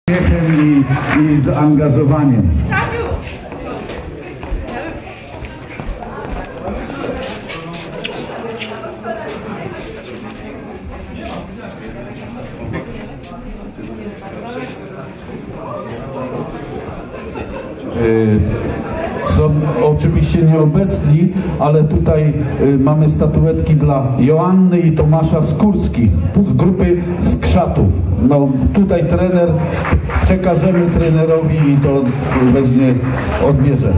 uśmiechem i zaangażowaniem. Są oczywiście nieobecni, ale tutaj mamy statuetki dla Joanny i Tomasza Skórski z grupy Skrzatów. No tutaj trener, przekażemy trenerowi i to weźmie, odbierze.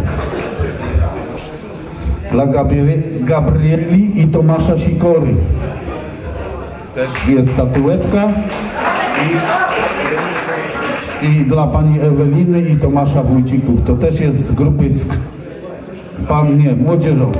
Dla Gabrieli i Tomasza Sikory też jest statuetka i dla pani Eweliny i Tomasza Wójcików. To też jest z grupy młodzieżą.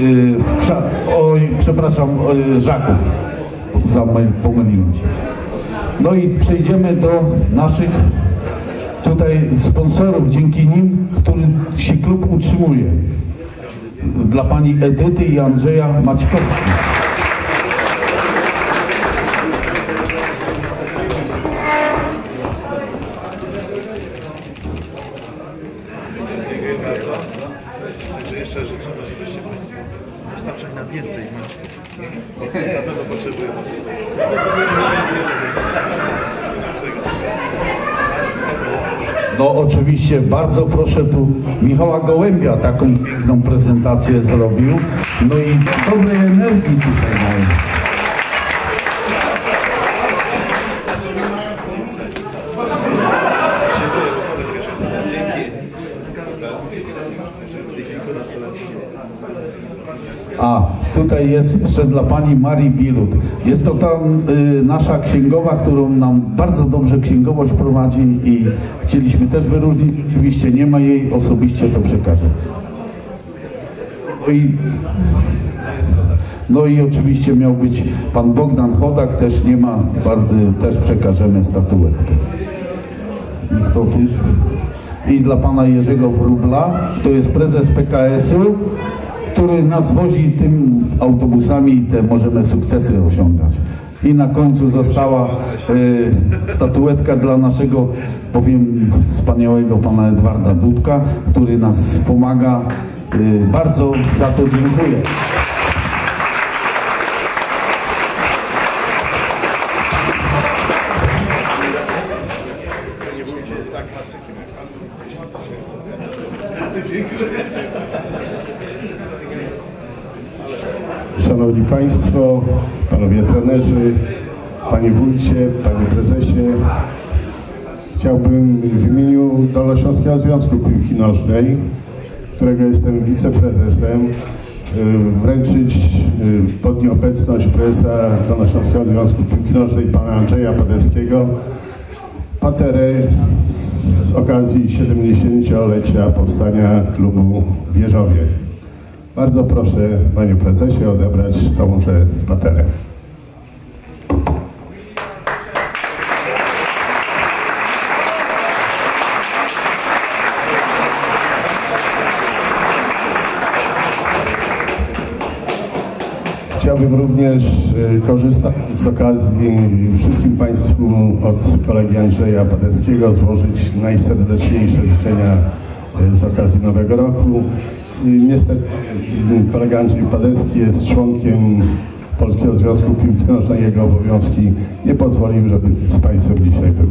Żaków. Pomyliłem się. No i przejdziemy do naszych tutaj sponsorów, dzięki nim, który się klub utrzymuje. Dla pani Edyty i Andrzeja Maćkowskich. Jeszcze życzymy, żebyście Państwo wystarczyli na więcej maczków. Na pewno potrzebujemy. No oczywiście, bardzo proszę, tu Michała Gołębia taką piękną prezentację zrobił. No i dobrej energii tutaj mają. A, tutaj jest jeszcze dla pani Marii Birut. Jest to ta nasza księgowa, którą nam bardzo dobrze księgowość prowadzi i chcieliśmy też wyróżnić. Oczywiście nie ma jej, osobiście to przekażę. No i oczywiście miał być pan Bogdan Chodak, też nie ma, też przekażemy statuetkę. I kto tu? I dla pana Jerzego Wróbla, to jest prezes PKS-u, który nas wozi tym autobusami i te możemy sukcesy osiągać. I na końcu została statuetka dla naszego, powiem, wspaniałego pana Edwarda Dudka, który nas pomaga. Bardzo za to dziękuję. Szanowni Państwo, Panowie trenerzy, Panie Wójcie, Panie Prezesie, chciałbym w imieniu Dolnośląskiego Związku Piłki Nożnej, którego jestem wiceprezesem, wręczyć pod nieobecność prezesa Dolnośląskiego Związku Piłki Nożnej, pana Andrzeja Padeskiego, paterę z okazji 70-lecia powstania klubu w Wieżowie. Bardzo proszę, panie prezesie, odebrać tąże paterę. Chciałbym również, korzystając z okazji, wszystkim Państwu od kolegi Andrzeja Padeskiego złożyć najserdeczniejsze życzenia z okazji Nowego Roku. Niestety kolega Andrzej Padeski jest członkiem Polskiego Związku Piłki Nożnej. Jego obowiązki nie pozwoliły, żeby z Państwem dzisiaj był.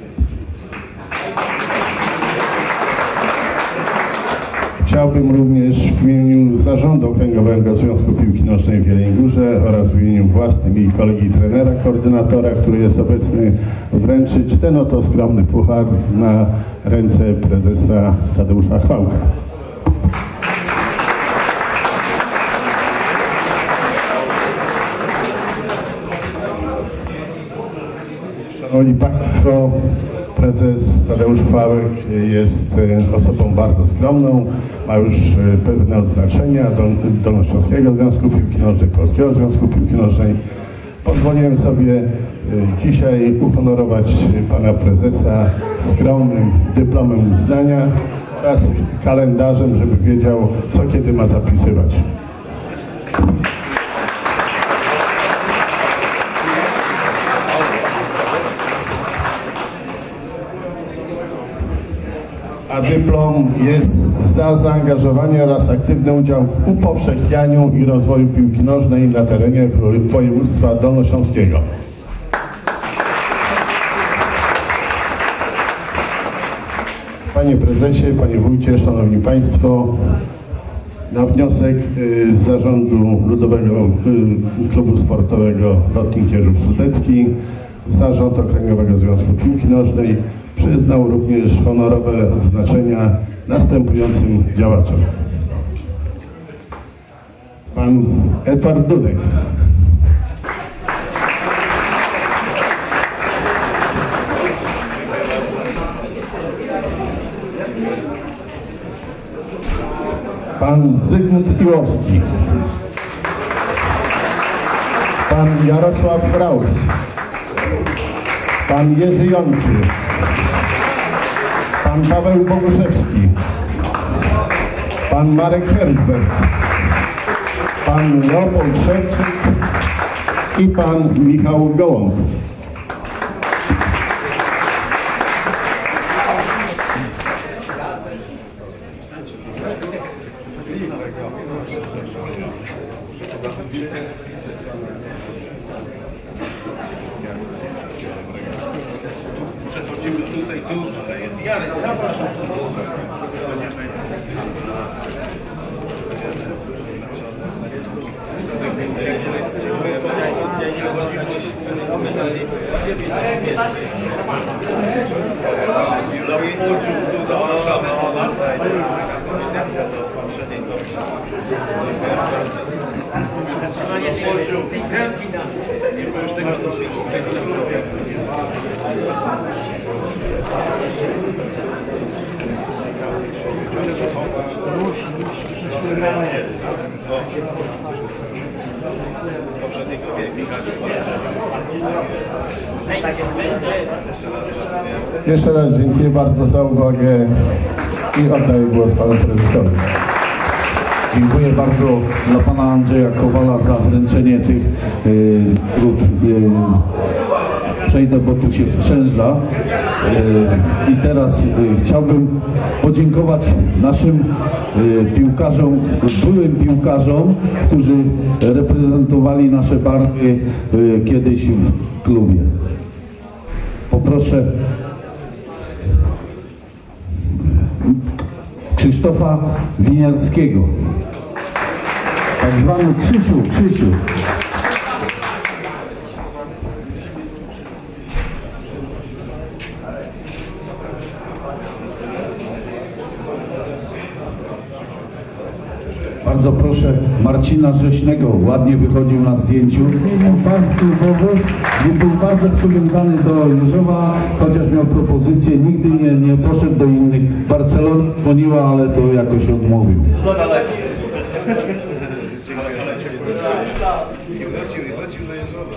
Chciałbym również w imieniu Zarządu Okręgowego Związku Piłki Nożnej w Jeleniej Górze oraz w imieniu własnym i kolegi trenera, koordynatora, który jest obecny, wręczyć ten oto skromny puchar na ręce prezesa Tadeusza Chwałka. Szanowni Państwo, prezes Tadeusz Chwałek jest osobą bardzo skromną, ma już pewne odznaczenia Dolnośląskiego Związku Piłki Nożnej, Polskiego Związku Piłki Nożnej. Pozwoliłem sobie dzisiaj uhonorować pana prezesa skromnym dyplomem uznania oraz kalendarzem, żeby wiedział, co kiedy ma zapisywać. a dyplom jest za zaangażowanie oraz aktywny udział w upowszechnianiu i rozwoju piłki nożnej na terenie województwa dolnośląskiego. Panie prezesie, panie wójcie, szanowni państwo, na wniosek zarządu Ludowego Klubu Sportowego Lotnik Jeżów Sudecki Zarząd Okręgowego Związku Piłki Nożnej przyznał również honorowe odznaczenia następującym działaczom. Pan Edward Dudek. Pan Zygmunt Piłowski. Pan Jarosław Kraus. Pan Jerzy Jączy. Pan Paweł Boguszewski. Pan Marek Herzberg. Pan Leopold Szewczyk i pan Michał Gołąb. Przechodzimy tutaj do Jary, zapraszam. Leopoldziu, tu zapraszamy o nas. Organizacja za opatrzenie do Leopoldziu, nie było już tego sobie. Z poprzedniego Jeszcze raz dziękuję bardzo za uwagę i oddaję głos panu prezesowi. Dziękuję bardzo dla pana Andrzeja Kowala za wręczenie tych przejdę, bo tu się sprzęża. I teraz chciałbym podziękować naszym piłkarzom, byłym piłkarzom, którzy reprezentowali nasze barwy kiedyś w klubie. Poproszę Krzysztofa Winiarskiego, tak zwany Krzysiu. Bardzo proszę Marcina Rześnego, ładnie wychodził na zdjęciu. Zmienił barw klubowych i był bardzo przywiązany do Jeżowa, chociaż miał propozycję, nigdy nie poszedł do innych. Barcelona dzwoniła, ale to jakoś odmówił. Za daleko. Wrócił do Jeżowa.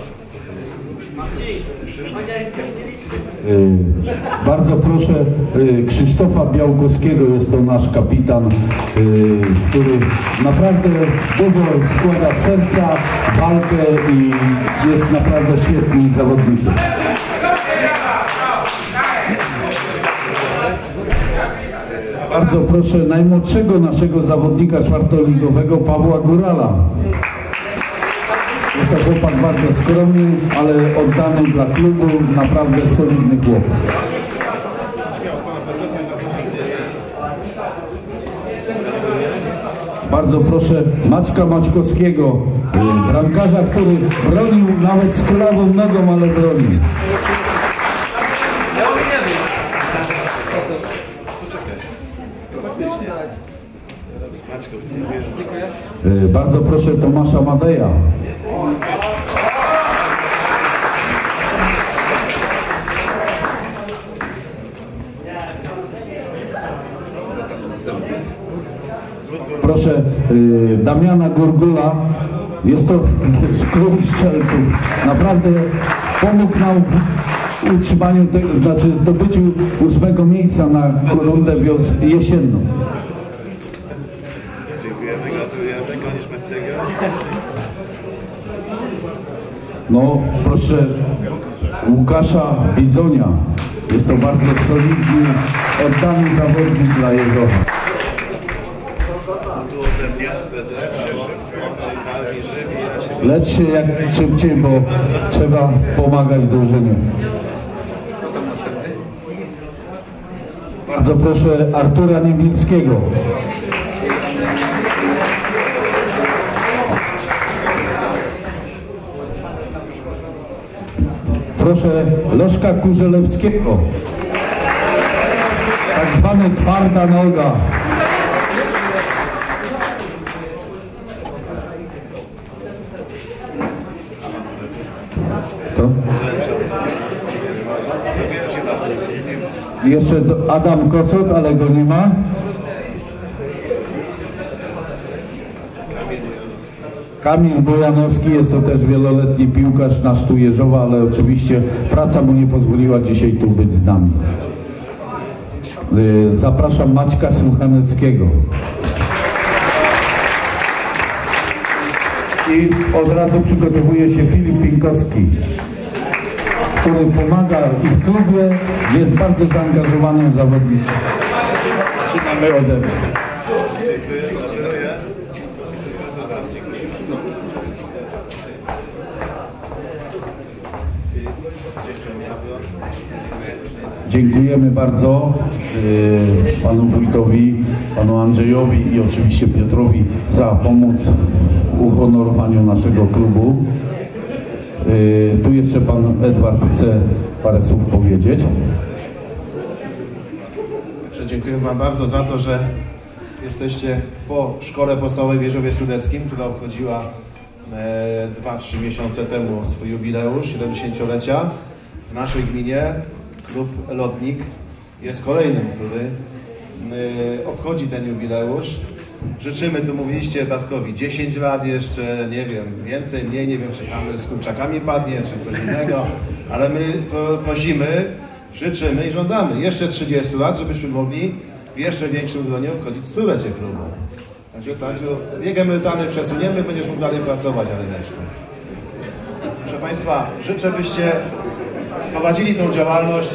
Bardzo proszę Krzysztofa Białkowskiego, jest to nasz kapitan, który naprawdę dużo wkłada serca w walkę i jest naprawdę świetnym zawodnikiem. Bardzo proszę najmłodszego naszego zawodnika czwartoligowego Pawła Górala. Jest to chłopak bardzo skromny, ale oddany dla klubu, naprawdę solidny chłopak. Bardzo proszę Maćka Maćkowskiego, bramkarza, który bronił nawet z kulawą nogą, ale bronił. Bardzo proszę Tomasza Madeja. Proszę Damiana Gurgula, jest to król strzelców. Naprawdę pomógł nam w utrzymaniu, znaczy zdobyciu 8. miejsca na rundę jesienną. Dziękujemy, gratulujemy, koniec Messiego. No proszę Łukasza Bizonia, Jest to bardzo solidny, oddany zawodnik dla Jeżowa. Tu ode mnie prezes Lecz się jak szybciej, bo trzeba pomagać drużynie. Bardzo proszę Artura Niewielskiego. Proszę Leszka Kurzelewskiego. Tak zwany twarda noga. To? Jeszcze Adam Kocot, ale go nie ma. Kamil Bojanowski, jest to też wieloletni piłkarz nasz tu Jeżowa, ale oczywiście praca mu nie pozwoliła dzisiaj tu być z nami. Zapraszam Maćka Słuchaneckiego. I od razu przygotowuje się Filip Pinkowski, który pomaga i w klubie jest bardzo zaangażowanym zawodnikiem. Zaczynamy ode mnie. Dziękujemy bardzo panu wójtowi, panu Andrzejowi i oczywiście Piotrowi za pomoc w uhonorowaniu naszego klubu. Tu jeszcze pan Edward chce parę słów powiedzieć. Dziękuję wam bardzo za to, że jesteście po szkole podstawowej w Jeżowie Sudeckim, która obchodziła 2-3 miesiące temu swój jubileusz 70-lecia. W naszej gminie klub Lotnik jest kolejnym, który obchodzi ten jubileusz. Życzymy, tu mówiliście tatkowi, 10 lat jeszcze, nie wiem, więcej, mniej, nie wiem, czy handel z kurczakami padnie, czy coś innego, ale my to prosimy, życzymy i żądamy jeszcze 30 lat, żebyśmy mogli w jeszcze większym gronie obchodzić stulecie klubu. Także wiek emerytalny przesuniemy, będziesz mógł dalej pracować, ale nie. Proszę Państwa, życzę, byście prowadzili tą działalność,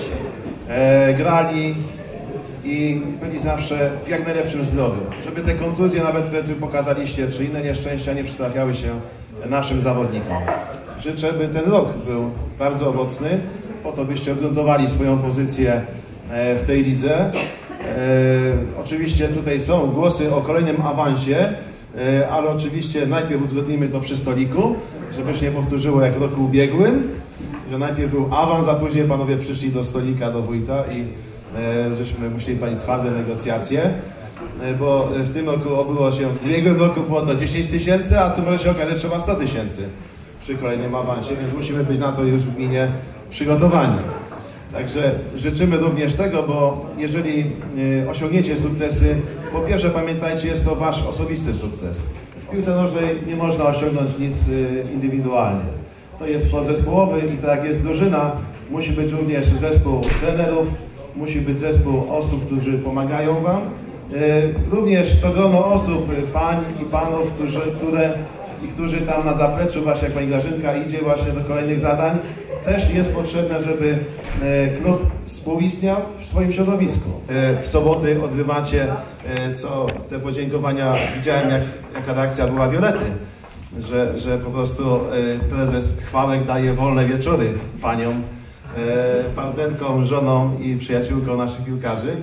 grali i byli zawsze w jak najlepszym zdrowiu. Żeby te kontuzje, nawet które tu pokazaliście, czy inne nieszczęścia nie przytrafiały się naszym zawodnikom. Życzę, by ten rok był bardzo owocny, po to byście ogruntowali swoją pozycję w tej lidze. Oczywiście tutaj są głosy o kolejnym awansie, ale oczywiście najpierw uzgodnimy to przy stoliku, żeby się nie powtórzyło jak w roku ubiegłym, że najpierw był awans, a później panowie przyszli do stolika, do wójta i żeśmy musieli prowadzić twarde negocjacje, bo w tym roku obyło się, w ubiegłym roku było to 10 000, a tu może się okazać, że trzeba 100 000 przy kolejnym awansie, więc musimy być na to już w gminie przygotowani. Także życzymy również tego, bo jeżeli osiągniecie sukcesy, po pierwsze pamiętajcie, jest to wasz osobisty sukces. W piłce nożnej nie można osiągnąć nic indywidualnie. To jest sport zespołowy i tak jak jest drużyna, musi być również zespół trenerów, musi być zespół osób, którzy pomagają wam. Również to grono osób, pań i panów, którzy tam na zapleczu, właśnie jak pani Grażynka idzie właśnie do kolejnych zadań, też jest potrzebne, żeby klub współistniał w swoim środowisku. W soboty odbywacie, co te podziękowania, widziałem jaka reakcja była Violety, że po prostu prezes Chwałek daje wolne wieczory paniom, partnerkom, żonom i przyjaciółkom naszych piłkarzy.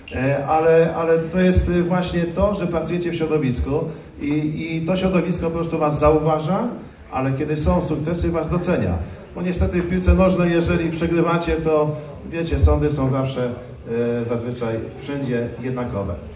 Ale to jest właśnie to, że pracujecie w środowisku i to środowisko po prostu was zauważa, ale kiedy są sukcesy, was docenia. Bo niestety w piłce nożnej, jeżeli przegrywacie, to wiecie, sądy są zawsze zazwyczaj wszędzie jednakowe.